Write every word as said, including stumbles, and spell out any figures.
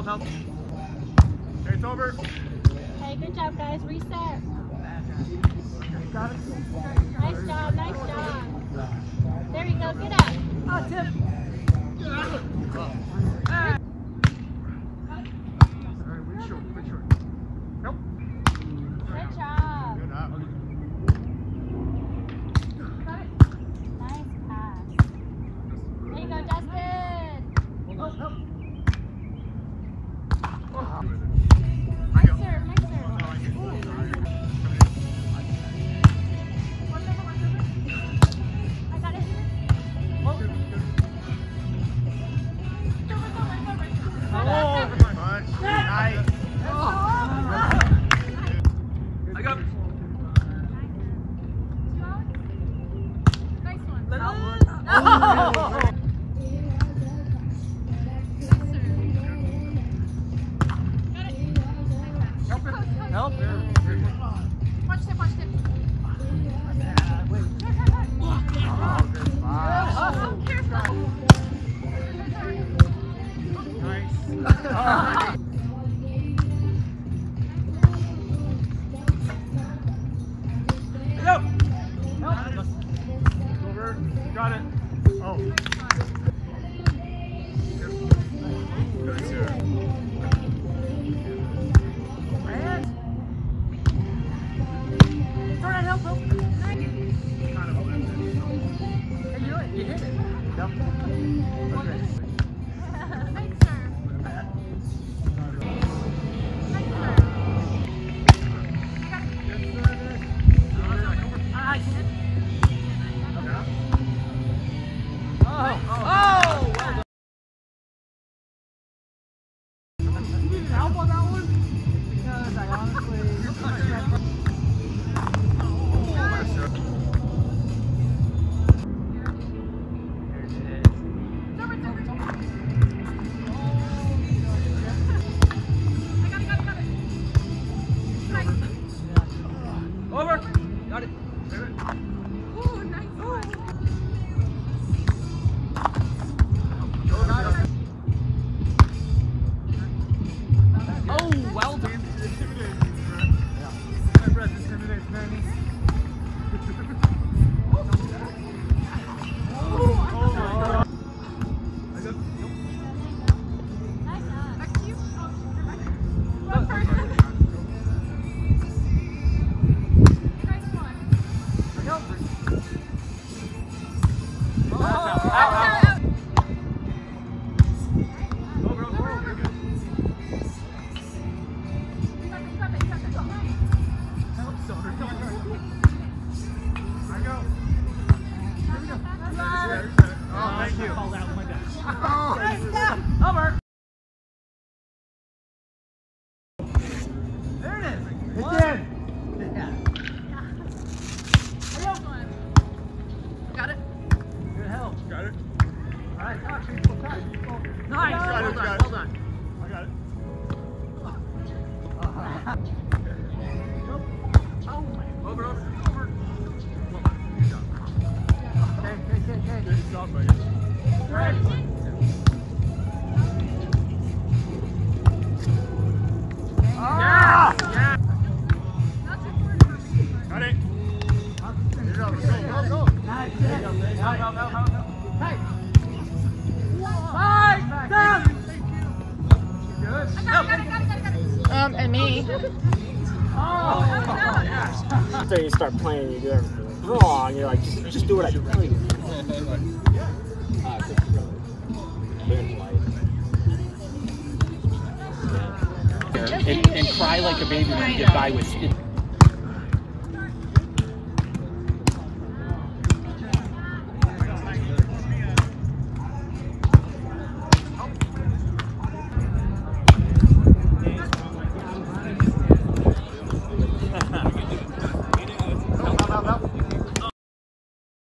help. Okay, it's over. Hey, good job, guys. Reset. Got it. Nice job, nice job. There you go, get up. Oh, tip. Alright, we're short, we're short. Nope. Good job. Good job. Nice pass. There you go, Dustin. Oh, oh. Nice serve, nice serve. I got it. Nice. I got it. Nice one. Oh. Help. Watch it, watch it. Oh, careful. Nice. Yep. Over. Got it. Oh. Good, sir. Turn that help, help. Kind of open. Hey, you know it. You hit it. Yep. Okay. Nice serve. Nice serve. Oh, oh, well done. You didn't help on that one? Because I honestly... Over. Got it. Ooh, nice one. Oh, well done. Nice job. Back to you. Run first. Nice one. Oh, out, out, out. Over, over, over. Good. Oh, sorry. I go. Oh, thank you. Oh, over. There it is. It's in. Got it. Good help. Got it. All right, talk to you. Talk to you. Nice. Got Well it, done, got it. well done. I got it. Oh, my. Over, over, over. Okay, okay, okay, okay. Good job, buddy. Right. Yeah! Yeah! Got it. Here you go, go, go, go. Nice. There you go. Help, help, help, help, help. Hey! Five! Down! Good. I got it, got it, got it, got it, got it. Um, and me. Oh! Yeah. After you start playing, you do everything wrong. You're like, just, just do what I tell you. And, and cry like a baby when you get by with spit.